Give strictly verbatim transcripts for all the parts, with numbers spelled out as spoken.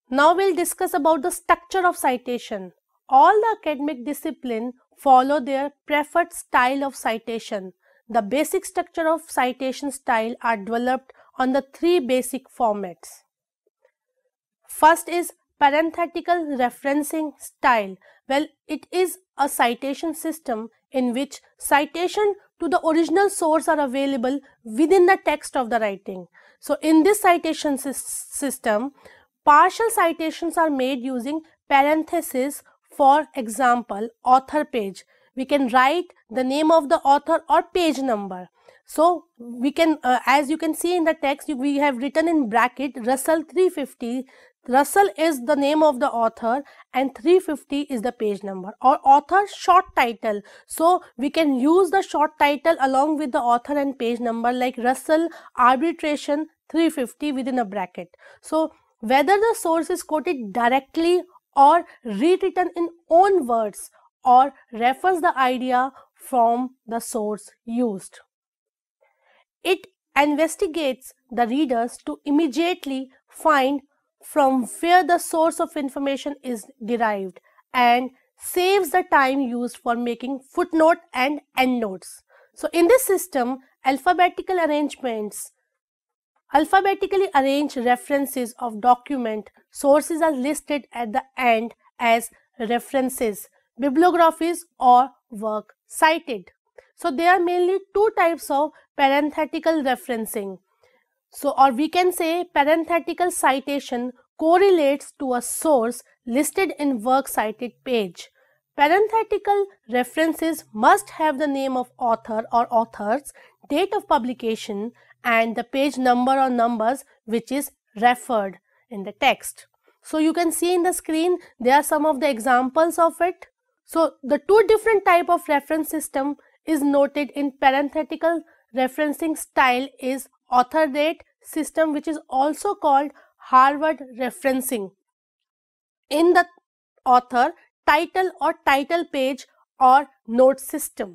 Now we'll discuss about the structure of citation. All the academic disciplines follow their preferred style of citation. The basic structure of citation style are developed on the three basic formats. First is parenthetical referencing style. Well, it is a citation system in which citation to the original source are available within the text of the writing. So in this citation system, partial citations are made using parentheses. For example, author page. We can write the name of the author or page number. So we can, uh, as you can see in the text, we have written in bracket Russell three fifty. Russell is the name of the author and three fifty is the page number, or author short title. So we can use the short title along with the author and page number, like Russell arbitration three fifty within a bracket. So whether the source is quoted directly or rewritten in own words or refers the idea from the source used. It investigates the readers to immediately find from where the source of information is derived and saves the time used for making footnote and endnotes. So in this system, alphabetical arrangements Alphabetically arranged references of document sources are listed at the end as references, bibliographies, or work cited. So there are mainly two types of parenthetical referencing. So, or we can say parenthetical citation correlates to a source listed in work cited page. Parenthetical references must have the name of author or authors, date of publication, and the page number or numbers which is referred in the text. So you can see in the screen there are some of the examples of it. So the two different type of reference system is noted in parenthetical referencing style is author date system, which is also called Harvard referencing, in the author title or title page or note system.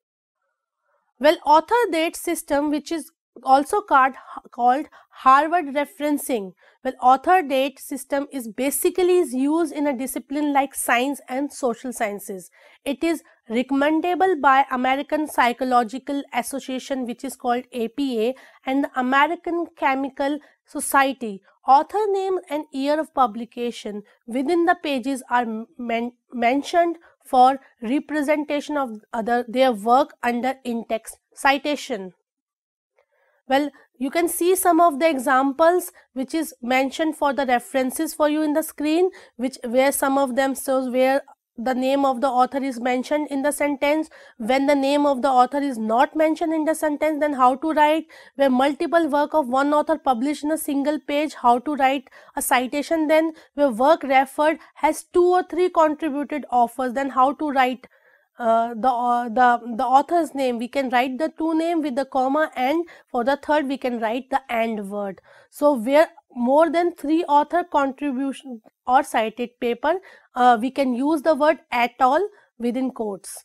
Well, author date system, which is also called, called Harvard referencing. Well, author date system is basically is used in a discipline like science and social sciences. It is recommendable by American Psychological Association, which is called A P A, and the American Chemical Society. Author name and year of publication within the pages are men mentioned for representation of other their work under in-text citation. Well, you can see some of the examples which is mentioned for the references for you in the screen, which where some of them shows where the name of the author is mentioned in the sentence. When the name of the author is not mentioned in the sentence, then how to write. Where multiple work of one author published in a single page, how to write a citation. Then where work referred has two or three contributed authors, then how to write Uh, the uh, the the author's name. We can write the two name with the comma, and for the third we can write the and word. So where more than three author contribution or cited paper, uh, we can use the word at all within quotes.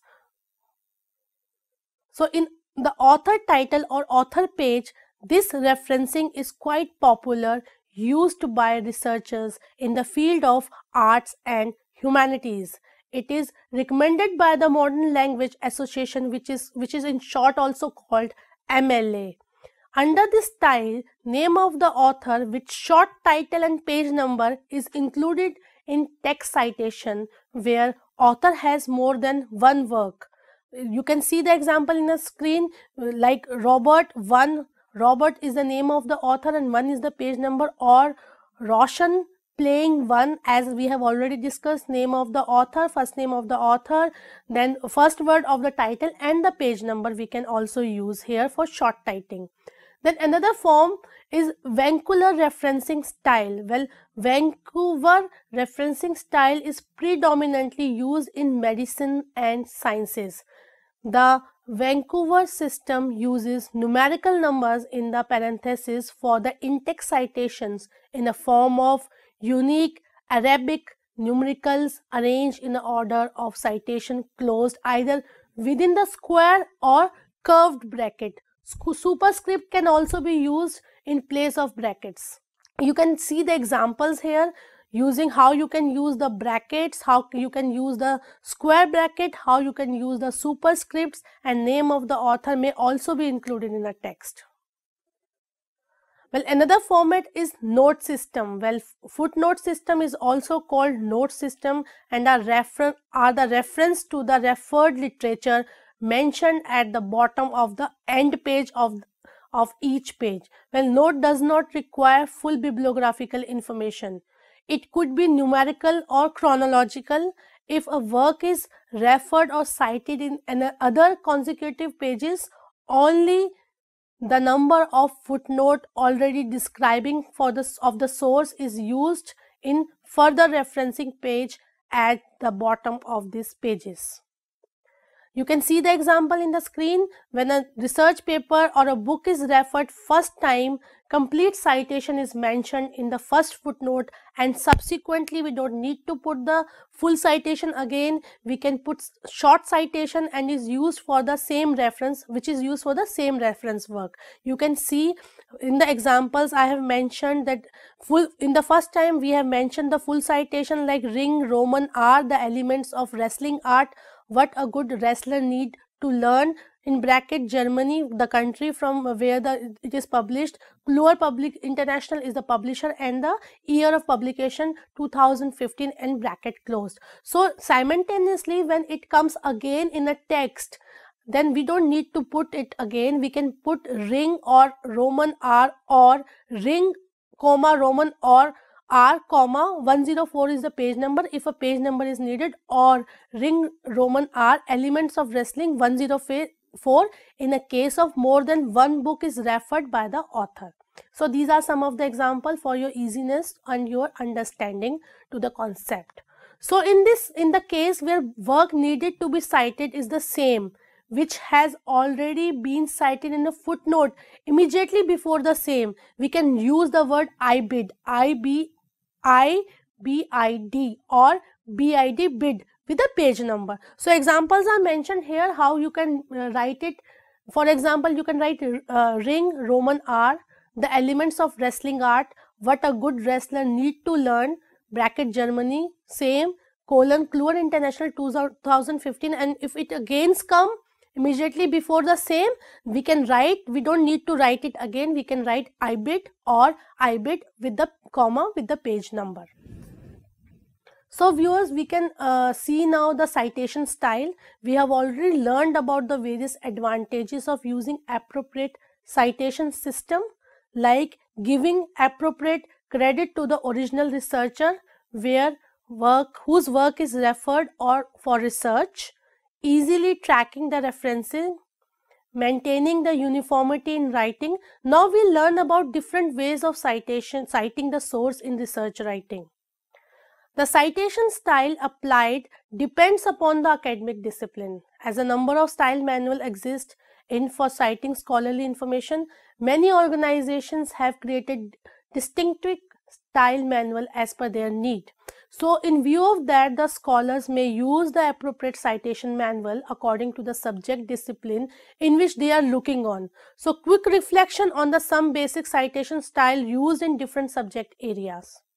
So in the author title or author page, this referencing is quite popular, used by researchers in the field of arts and humanities. It is recommended by the Modern Language Association, which is which is in short also called M L A. Under this style, name of the author with short title and page number is included in text citation where author has more than one work. You can see the example in the screen, like Robert one. Robert is the name of the author and one is the page number, or Roshan playing one, as we have already discussed, name of the author, first name of the author, then first word of the title and the page number we can also use here for short typing. Then another form is Vancouver referencing style. Well, Vancouver referencing style is predominantly used in medicine and sciences. The Vancouver system uses numerical numbers in the parentheses for the in-text citations in the form of unique Arabic numericals arranged in the order of citation closed either within the square or curved bracket. Superscript can also be used in place of brackets. You can see the examples here. using how you can use the brackets, how you can use the square bracket, how you can use the superscripts, and name of the author may also be included in the text. Well, another format is note system. Well, footnote system is also called note system and are, refer are the reference to the referred literature mentioned at the bottom of the end page of, of each page. Well, note does not require full bibliographical information. It could be numerical or chronological. If a work is referred or cited in other consecutive pages, only the number of footnote already describing for the of the source is used in further referencing page at the bottom of these pages. You can see the example in the screen. When a research paper or a book is referred first time, complete citation is mentioned in the first footnote, and subsequently we don't need to put the full citation again. We can put short citation and is used for the same reference, which is used for the same reference work. You can see in the examples I have mentioned that full in the first time we have mentioned the full citation like ring, Roman R, the elements of wrestling art, what a good wrestler need to learn, in bracket Germany, the country from where the it is published, Kluwer Public International is the publisher, and the year of publication two thousand fifteen, and bracket closed. So simultaneously when it comes again in a text, then we don't need to put it again. We can put ring or Roman R or ring comma Roman or R comma one oh four is the page number if a page number is needed, or ring Roman R elements of wrestling one oh four in a case of more than one book is referred by the author. So these are some of the examples for your easiness and your understanding to the concept. So in this in the case where work needed to be cited is the same, which has already been cited in a footnote immediately before the same, we can use the word I bid, I B I B I D or B I D bid with the page number. So examples are mentioned here how you can uh, write it. For example, you can write uh, ring Roman R, the elements of wrestling art, what a good wrestler need to learn, bracket Germany, same, colon Kluwer International two thousand fifteen, and if it against come immediately before the same, we can write, we don't need to write it again, we can write I bid or I bid with the comma with the page number. So viewers, we can uh, see now the citation style. We have already learned about the various advantages of using appropriate citation system, like giving appropriate credit to the original researcher where work whose work is referred or for research, easily tracking the referencing, maintaining the uniformity in writing. Now we learn about different ways of citation, citing the source in research writing. The citation style applied depends upon the academic discipline. As a number of style manuals exist in for citing scholarly information, many organizations have created distinctive style manual as per their need. So in view of that, the scholars may use the appropriate citation manual according to the subject discipline in which they are looking on. So quick reflection on the some basic citation style used in different subject areas.